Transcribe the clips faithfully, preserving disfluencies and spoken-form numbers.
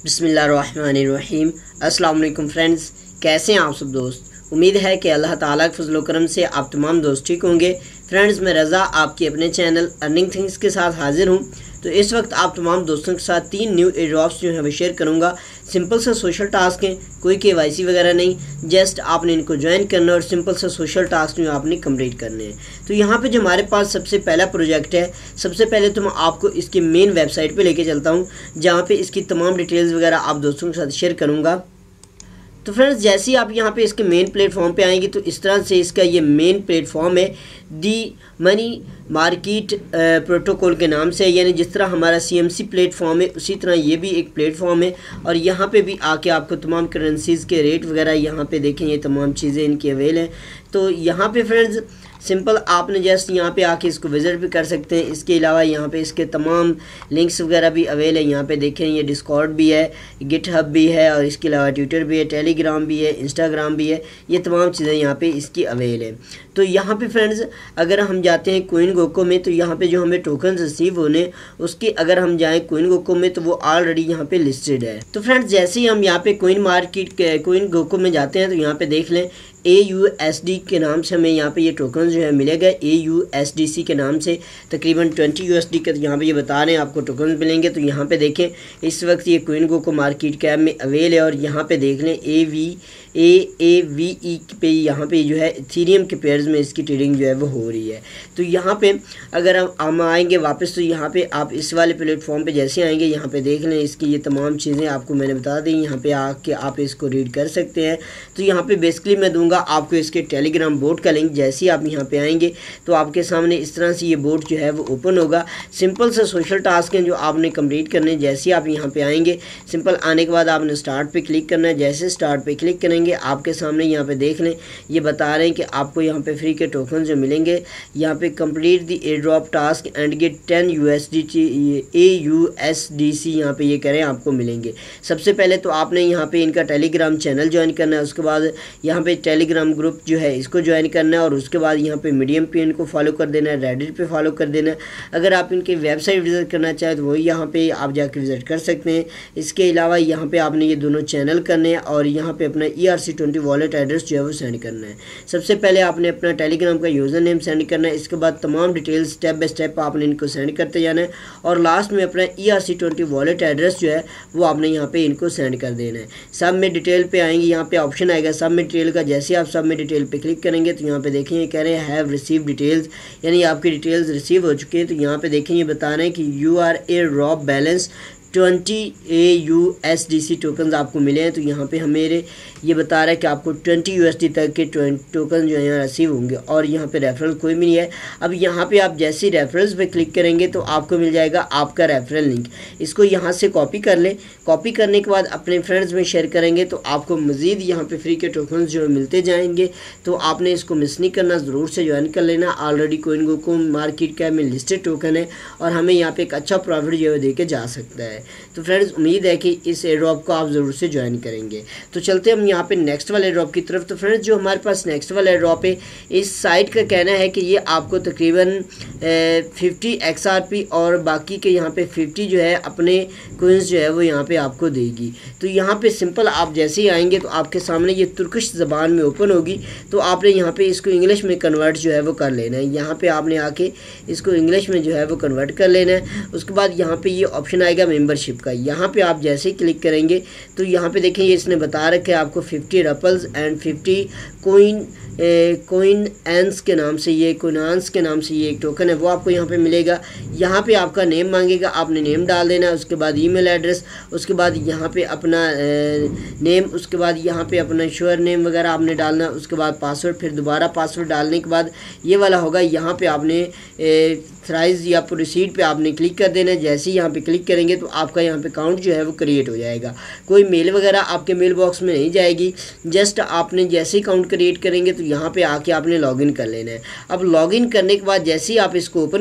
बिस्मिल्लाहिर्रहमानिर्रहीम। अस्सलाम वालेकुम फ्रेंड्स, कैसे हैं आप सब दोस्त। उम्मीद है कि अल्लाह ताला के फजल करम से आप तमाम दोस्त ठीक होंगे। फ्रेंड्स, मैं रज़ा आपके अपने चैनल अर्निंग थिंग्स के साथ हाजिर हूँ। तो इस वक्त आप तमाम दोस्तों के साथ तीन न्यू एयर ड्रॉप्स जो है वो शेयर करूँगा। सिंपल सा सोशल टास्क हैं, कोई के वाई सी वगैरह नहीं, जस्ट आपने इनको ज्वाइन करना और सिंपल सा सोशल टास्क जो आपने कंप्लीट करने हैं। तो यहाँ पे जो हमारे पास सबसे पहला प्रोजेक्ट है, सबसे पहले तो मैं आपको इसकी मेन वेबसाइट पे लेके चलता हूँ, जहाँ पे इसकी तमाम डिटेल्स वगैरह आप दोस्तों के साथ शेयर करूँगा। तो फ्रेंड्स, जैसे ही आप यहाँ पे इसके मेन प्लेटफॉर्म पे आएंगे तो इस तरह से इसका ये मेन प्लेटफॉर्म है दी मनी मार्केट प्रोटोकॉल के नाम से, यानी जिस तरह हमारा सी एम सी प्लेटफॉर्म है उसी तरह ये भी एक प्लेटफॉर्म है। और यहाँ पे भी आके आपको तमाम करेंसीज़ के रेट वगैरह यहाँ पे देखें, ये तमाम चीज़ें इनकी अवेल हैं। तो यहाँ पे फ्रेंड्स सिंपल आपने जस्ट यहाँ पे आके इसको विज़िट भी कर सकते हैं। इसके अलावा यहाँ पे इसके तमाम लिंक्स वगैरह भी अवेल है। यहाँ पे देखें, ये डिस्कॉर्ड भी है, गिटहब भी है, और इसके अलावा ट्विटर भी है, टेलीग्राम भी है, इंस्टाग्राम भी है। ये तमाम चीज़ें यहाँ पे इसकी अवेल है। तो यहाँ पे फ्रेंड्स अगर हम जाते हैं कोइन गोको में, तो यहाँ पे जो हमें टोकन रिसीव होने उसके अगर हम जाएँ कोइन गोको में तो वो ऑलरेडी यहाँ पे लिस्टेड है। तो फ्रेंड्स जैसे ही हम यहाँ पे कोइन मार्केट कोइन गोको में जाते हैं तो यहाँ पे देख लें ए यू एस डी के नाम से हमें यहाँ पे ये टोकन जो है मिलेगा। A U S D C के नाम से तकरीबन ट्वेंटी यू एस डी के यहाँ पे ये बता रहे हैं आपको टोकन मिलेंगे। तो यहाँ पे देखें इस वक्त ये कोइन गोको मार्केट कैप में अवेल है, और यहाँ पे देख लें A V A A V E पे यहाँ पे जो है इथेरियम के पेयर्स में इसकी ट्रेडिंग जो है वो हो रही है। तो यहाँ पे अगर हम हम आएंगे वापस, तो यहाँ पे आप इस वाले प्लेटफॉर्म पे जैसे आएंगे यहाँ पे देख लें इसकी ये तमाम चीज़ें आपको मैंने बता दी। यहाँ पे आके आप इसको रीड कर सकते हैं। तो यहाँ पे बेसिकली मैं दूंगा आपको इसके टेलीग्राम बोर्ड का लिंक। जैसे ही आप यहाँ पे आएंगे तो आपके सामने इस तरह से ये बोर्ड जो है वो ओपन होगा। सिंपल से सोशल टास्क हैं जो आपने कंप्लीट करने। जैसे ही आप यहाँ पे आएंगे, सिंपल आने के बाद आपने स्टार्ट पे क्लिक करना है। जैसे स्टार्ट पे क्लिक करेंगे आपके सामने यहाँ पे देख लें ये बता रहे हैं कि आपको यहाँ पे फ्री के टोकन जो मिलेंगे। यहाँ पे complete the airdrop task and get ten U S D a U S D C यहाँ पे ये करें आपको मिलेंगे। सबसे पहले तो आपने यहाँ पे इनका टेलीग्राम चैनल ज्वाइन करना है, उसके बाद यहाँ पे टेलीग्राम ग्रुप जो है इसको ज्वाइन करना है, और उसके बाद यहाँ पे मीडियम पे इनको फॉलो कर देना है, रेडिट पे फॉलो कर देना है। अगर आप इनकी वेबसाइट विजिट करना चाहें तो वही यहाँ पे आप जाकर विजिट कर सकते हैं। इसके अलावा यहाँ पे आपने ये दोनों चैनल करने हैं, और यहाँ पे अपना E R C twenty wallet address जो है वो सेंड करना है। सबसे पहले आपने अपना टेलीग्राम का यूज़र नेम सेंड करना है। इसके बाद तमाम डिटेल्स स्टेप बाय स्टेप आपने इनको सेंड करते जाना है, और लास्ट में अपना E R C twenty wallet address जो है वो आपने यहाँ पे इनको सेंड कर देना है। सब में डिटेल पे आएंगे, यहाँ पे ऑप्शन आएगा सब में डिटेल का। जैसे आप सब में डिटेल पे क्लिक करेंगे तो यहाँ पे देखें ये कह रहे हैं हैव रिसीव डिटेल्स, यानी आपकी डिटेल्स रिसीव हो चुकी है। तो यहाँ पे देखें ये बता रहे हैं कि your airdrop balance twenty a U S D C token आपको मिले हैं। तो यहाँ पे हमें ये बता रहा है कि आपको ट्वेंटी यू एस डी तक के टोकन जो है यहाँ रिसीव होंगे, और यहाँ पे रेफरल कोई भी नहीं है। अब यहाँ पे आप जैसे ही रेफरल्स पे क्लिक करेंगे तो आपको मिल जाएगा आपका रेफरल लिंक। इसको यहाँ से कॉपी कर लें। कॉपी करने के बाद अपने फ्रेंड्स में शेयर करेंगे तो आपको मज़ीद यहाँ पे फ्री के टोकन जो मिलते जाएंगे। तो आपने इसको मिस नहीं करना, ज़रूर से ज्वाइन कर लेना। Already CoinGecko market cap में लिस्टेड टोकन है, और हमें यहाँ पे एक अच्छा प्रॉफिट जो है दे के जा सकता है। तो फ्रेंड्स उम्मीद है कि इस एयर ड्रॉप को आप ज़रूर से ज्वाइन करेंगे। तो चलते हम यहाँ पे नेक्स्ट वाले एयर ड्रॉप की तरफ। तो फ्रेंड्स जो हमारे पास नेक्स्ट वाला एयर ड्रॉप है, इस साइट का कहना है कि ये आपको तकरीबन फिफ्टी एक्स आर पी और बाकी के यहाँ पे फिफ्टी जो है अपने कोइंस जो है वो यहाँ पे आपको देगी। तो यहाँ पे सिंपल आप जैसे ही आएंगे तो आपके सामने ये तुर्किश ज़बान में ओपन होगी। तो आपने यहाँ पे इसको इंग्लिश में कन्वर्ट जो है वो कर लेना है। यहाँ पे आपने आके इसको इंग्लिश में जो है वो कन्वर्ट कर लेना है। उसके बाद यहाँ पे ये ऑप्शन आएगा मेंबरशिप का। यहाँ पे आप जैसे ही क्लिक करेंगे तो यहाँ पे देखें ये इसने बता रखा है आपको fifty ripples and fifty coin coin एंस के नाम से, ये कोइनांस के नाम से ये एक टोकन है वो आपको यहाँ पे मिलेगा। यहाँ पे आपका नेम मांगेगा, आपने नेम डाल देना है। उसके बाद ईमेल एड्रेस, उसके बाद यहाँ पे अपना नेम, उसके बाद यहाँ पे अपना श्योर नेम वगैरह आपने डालना। उसके बाद पासवर्ड, फिर दोबारा पासवर्ड डालने के बाद ये वाला होगा। यहाँ पे आपने थ्राइज या प्रोसीड पे आपने क्लिक कर देना है। जैसे ही यहाँ पे क्लिक करेंगे तो आपका यहाँ पे अकाउंट जो है वो क्रिएट हो जाएगा। कोई मेल वगैरह आपके मेल बॉक्स में नहीं जाएगी। जस्ट आपने जैसे ही अकाउंट क्रिएट करेंगे तो यहाँ पे आके आपने लॉगिन कर लेना है। अब लॉगिन करने के बाद जैसे ही आप इसको ओपन करेंगे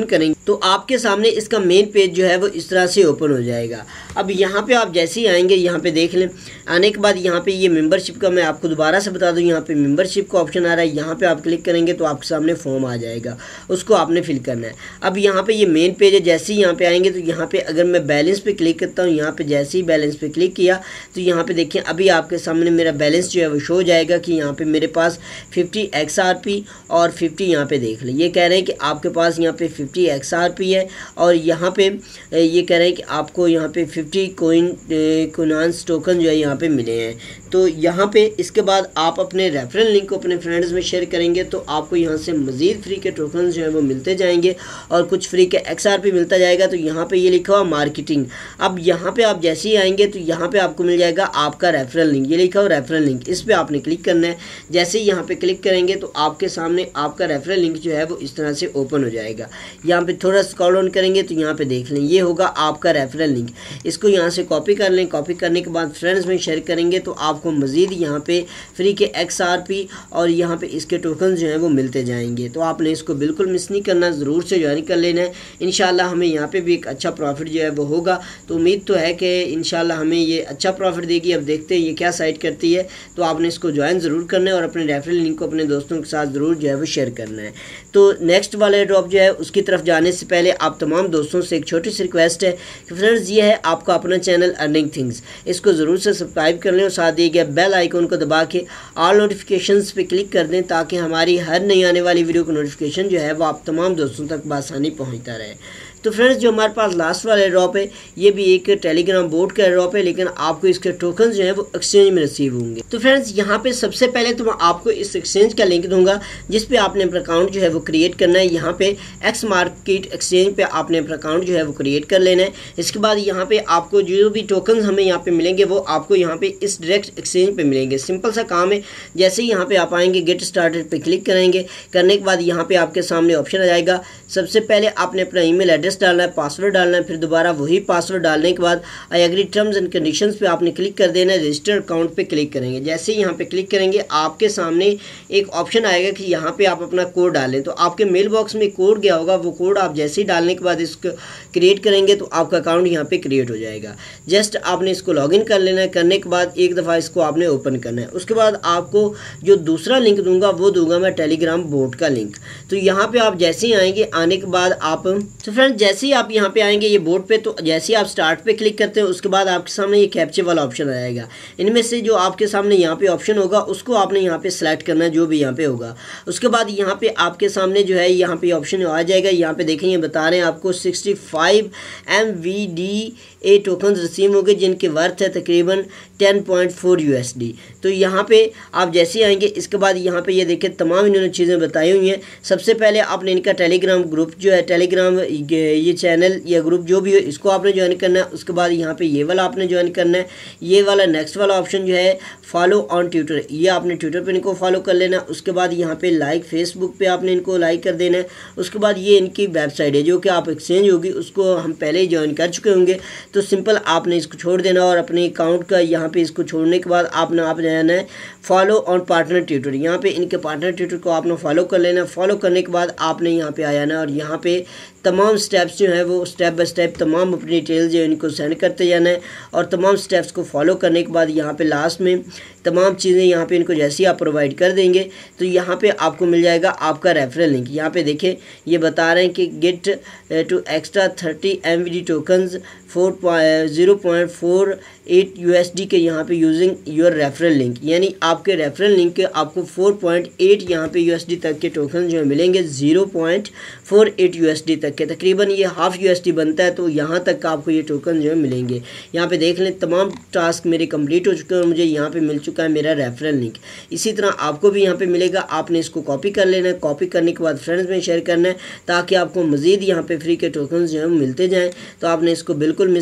तो आपके सामने इसका मेन पेज जो है वो इस तरह से ओपन हो जाएगा। अब यहाँ पे आप जैसे ही आएंगे, यहाँ पे देख लें, आने के बाद यहाँ पे ये मेंबरशिप का मैं आपको दोबारा से बता दूँ, यहाँ पे मेंबरशिप का ऑप्शन आ रहा है, यहाँ पे आप क्लिक करेंगे तो आपके सामने फॉर्म आ जाएगा, उसको आपने फिल करना है। अब यहाँ पे ये मेन पेज है, जैसे ही यहाँ पे आएंगे तो यहाँ पे अगर मैं बैलेंस पे क्लिक करता हूँ, यहाँ पे जैसे ही बैलेंस पे क्लिक किया तो यहाँ पे देखिए अभी आपके सामने मेरा बैलेंस जो है वो शो हो जाएगा कि यहाँ पे मेरे पास फिफ्टी एक्स आर पी और फिफ्टी यहाँ पे देख लें, ये कह रहे हैं कि आपके पास यहाँ पे फिफ्टी एक्स आर पी है और यहाँ पे ये कह रहे हैं कि आपको यहाँ पे फिफ्टी कोइन कोनांस टोकन जो है यहाँ पे मिले हैं। तो यहाँ पे इसके बाद आप अपने रेफरल लिंक को अपने फ्रेंड्स में शेयर करेंगे तो आपको यहाँ से मज़ीद फ्री के टोकन जो है वो मिलते जाएंगे और कुछ फ्री के एक्स आर पी मिलता जाएगा। तो यहाँ पे ये लिखा हुआ मार्केटिंग। अब यहाँ पे आप जैसे ही आएंगे तो यहाँ पे आपको मिल जाएगा आपका रेफरल लिंक, ये लिखा हुआ रेफरल लिंक, इस पर आपने क्लिक करना है। जैसे ही यहाँ पे क्लिक करेंगे तो आपके सामने आपका रेफरल लिंक जो है वो इस तरह से ओपन हो जाएगा। यहाँ पे थोड़ा स्क्रॉल डाउन करेंगे तो यहाँ पे देख लें ये होगा आपका रेफरल लिंक। इसको यहाँ से कॉपी कर लें, कॉपी करने के बाद फ्रेंड्स में शेयर करेंगे तो आपको मज़ीद यहाँ पे फ्री के एक्स आर पी और यहाँ पे इसके टोकन जो हैं वो मिलते जाएंगे। तो आपने इसको बिल्कुल मिस नहीं करना, ज़रूर से ज्वाइन कर लेना है। इंशाल्लाह हमें यहाँ पे भी एक अच्छा प्रॉफिट जो है वो होगा। तो उम्मीद तो है कि इंशाल्लाह हमें ये अच्छा प्रॉफिट देगी। अब देखते हैं ये क्या साइट करती है। तो आपने इसको ज्वाइन ज़रूर करना है और अपने रेफरल लिंक को अपने दोस्तों के साथ ज़रूर जो है वो शेयर करना है। तो नेक्स्ट वाले ड्रॉप जो है उसकी तरफ जाने से पहले आप तमाम दोस्तों से एक छोटी सी रिक्वेस्ट है कि फ्रेंड्स ये है आपका अपना चैनल अर्निंग थिंग्स, इसको ज़रूर से सब्सक्राइब कर लें और साथ दिए गए बेल आइकन को दबा के ऑल नोटिफिकेशंस पे क्लिक कर दें ताकि हमारी हर नई आने वाली वीडियो का नोटिफिकेशन जो है वो आप तमाम दोस्तों तक बआसानी पहुँचता रहे। तो फ्रेंड्स जो हमारे पास लास्ट वाला ड्रॉप है ये भी एक टेलीग्राम बोट का ड्रॉप है, लेकिन आपको इसके टोकन जो है वो एक्सचेंज में रिसीव होंगे। तो फ्रेंड्स यहाँ पे सबसे पहले तो मैं आपको इस एक्सचेंज का लिंक दूंगा जिस पे आपने अपना अकाउंट जो है वो क्रिएट करना है। यहाँ पे एक्स मार्केट एक्सचेंज पे आपने अपना अकाउंट जो है वो क्रिएट कर लेना है। इसके बाद यहाँ पे आपको जो भी टोकन हमें यहाँ पे मिलेंगे वो आपको यहाँ पे इस डायरेक्ट एक्सचेंज पे मिलेंगे। सिंपल सा काम है, जैसे ही यहाँ पे आप आएंगे गेट स्टार्टेड पे क्लिक करेंगे, करने के बाद यहाँ पे आपके सामने ऑप्शन आ जाएगा। सबसे पहले आपने अपना ईमेल एड्रेस डालना है, पासवर्ड डालना है, फिर दोबारा वही पासवर्ड डालने के बाद I agree terms and conditions पे आपने क्लिक कर देना है। रजिस्टर अकाउंट पे क्लिक करेंगे। जैसे ही यहाँ पे क्लिक करेंगे आपके सामने एक ऑप्शन आएगा कि यहाँ पे आप अपना कोड डालें। तो आपके मेल बॉक्स में कोड गया होगा, वो कोड आप जैसे ही डालने के बाद इसको क्रिएट करेंगे तो आपका अकाउंट यहाँ पे क्रिएट हो जाएगा। जस्ट आपने इसको लॉगिन कर लेना है, करने के बाद एक दफ़ा इसको आपने ओपन करना है। उसके बाद आपको जो दूसरा लिंक दूंगा वो दूंगा मैं टेलीग्राम बोट का लिंक। तो यहाँ पे आप जैसे ही आएंगे, आने के बाद आप तो फ्रेंड जैसे ही आप यहाँ पे आएंगे ये बोर्ड पे, तो जैसे ही आप स्टार्ट पे क्लिक करते हैं उसके बाद आपके सामने ये कैप्चे वाला ऑप्शन आएगा। इनमें से जो आपके सामने यहाँ पे ऑप्शन होगा उसको आपने यहाँ पे सेलेक्ट करना है, जो भी यहाँ पे होगा। उसके बाद यहाँ पे आपके सामने जो है यहाँ पे ऑप्शन आ जाएगा। यहाँ पे देखें ये बता रहे हैं आपको sixty five M V D A token receive होंगे जिनके वर्थ है तकरीबन ten point four U S D. तो यहाँ पे आप जैसे ही आएंगे इसके बाद यहाँ पे ये देखें तमाम इन्होंने चीज़ें बताई हुई हैं। सबसे पहले आपने इनका टेलीग्राम ग्रुप जो है, टेलीग्राम ये चैनल या ग्रुप जो भी हो, इसको आपने ज्वाइन करना है। उसके बाद यहाँ पे ये वाला आपने ज्वाइन करना है। ये वाला नेक्स्ट वाला ऑप्शन जो है फॉलो ऑन ट्विटर, ये आपने ट्विटर पे इनको फॉलो कर लेना। उसके बाद यहाँ पे लाइक फेसबुक पे आपने इनको लाइक कर देना है। उसके बाद ये इनकी वेबसाइट है जो कि आप एक्सचेंज होगी उसको हम पहले ही ज्वाइन कर चुके होंगे। तो सिंपल आपने इसको छोड़ देना और अपने अकाउंट का यहाँ पे इसको छोड़ने के बाद आपने आप जाना है फॉलो ऑन पार्टनर ट्विटर। यहाँ पे इनके पार्टनर ट्विटर को आपने फॉलो कर लेना। फॉलो करने के बाद आपने यहाँ पे आ जाना और यहाँ पे तमाम स्टेप्स जो है वो स्टेप बाय स्टेप तमाम अपनी डिटेल्स जो इनको सेंड करते जाना है और तमाम स्टेप्स को फॉलो करने के बाद यहाँ पे लास्ट में तमाम चीज़ें यहाँ पे इनको जैसे ही आप प्रोवाइड कर देंगे तो यहाँ पे आपको मिल जाएगा आपका रेफरल लिंक। यहाँ पे देखें ये बता रहे हैं कि get two extra thirty M V D tokens for zero point four eight U S D के यहाँ पे यूजिंग योर रेफरल लिंक, यानी आपके रेफरल लिंक के आपको फोर पॉइंट एट यहाँ पे यू एस डी तक के टोकन जो है मिलेंगे, zero point four eight U S D तक के, तकरीबन ये हाफ यू एस डी बनता है। तो यहाँ तक का आपको ये टोकन जो है मिलेंगे। यहाँ पे देख लें तमाम टास्क मेरे कंप्लीट हो चुके हैं और मुझे यहाँ पे मिल चुका है मेरा रेफरल लिंक। इसी तरह आपको भी यहाँ पे मिलेगा। आपने इसको कॉपी कर लेना है, कॉपी करने के बाद फ्रेंड्स में शेयर करना है ताकि आपको मज़ीद यहाँ पे फ्री के टोकन जो है मिलते जाएँ। तो आपने इसको बिल्कुल मिस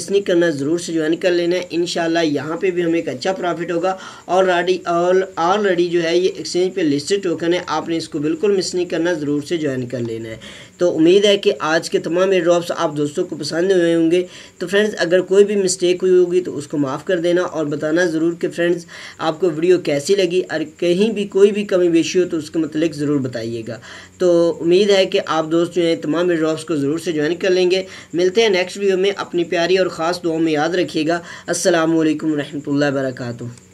नहीं करना, ज़रूर से ज्वाइन कर लेना है। इंशाल्लाह यहाँ पे भी हमें एक अच्छा प्रॉफिट होगा। ऑलरेडी ऑलरेडी जो है ये एक्सचेंज पे लिस्टेड टोकन है, आपने इसको बिल्कुल मिस नहीं करना, ज़रूर से ज्वाइन कर लेना है। तो उम्मीद है कि आज के तमाम एयर ड्रॉप्स आप दोस्तों को पसंद हुए होंगे। तो फ्रेंड्स अगर कोई भी मिस्टेक हुई होगी तो उसको माफ़ कर देना और बताना ज़रूर कि फ्रेंड्स आपको वीडियो कैसी लगी, और कहीं भी कोई भी कमी बेशी हो तो उसके मतलब ज़रूर बताइएगा। तो उम्मीद है कि आप दोस्त जो हैं तमाम एयर ड्रॉप्स को ज़रूर से ज्वाइन कर लेंगे। मिलते हैं नेक्स्ट वीडियो में, अपनी प्यारी और ख़ास दुआ में याद रखिएगा। अस्सलामु अलैकुम रहमतुल्लाहि व बरकातुहू।